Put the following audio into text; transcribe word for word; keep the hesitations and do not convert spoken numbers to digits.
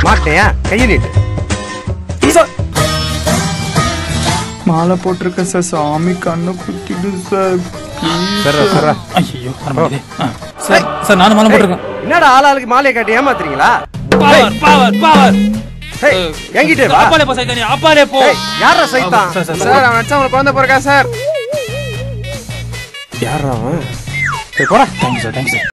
மாட்டேன் கையை நீட்டு. மாலை போட்டிருக்க சார், சாமி கண்ணு குத்திடு சார். ஐயோ சார் சார் நானும் மாலை போட்டிருக்கேன். என்னடா ஆளாளுக்கு மாலையை காட்டி ஏமாத்துறீங்களா? பவர் பவர் பவர் என்கிட்ட வா. அப்பாலே போ சைத்தானே, அப்பாலே போ. யாரா சைத்தான்? சார் அவன் அடிச்சா உங்களுக்கு குழந்தை பிறக்கா சார். யாரா அவன்? போடா. Thanks sir, thanks sir.